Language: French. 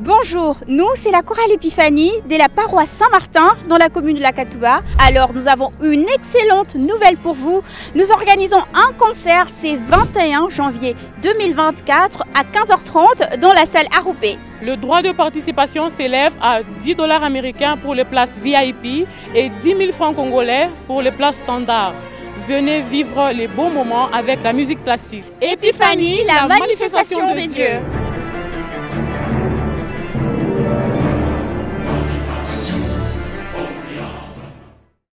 Bonjour, nous c'est la chorale Épiphanie de la paroisse Saint-Martin dans la commune de la Katouba. Alors nous avons une excellente nouvelle pour vous. Nous organisons un concert ce 21 janvier 2024 à 15h30 dans la salle Aroupé. Le droit de participation s'élève à 10 $ américains pour les places VIP et 10 000 francs congolais pour les places standards. Venez vivre les beaux moments avec la musique classique. Épiphanie, la manifestation des dieux.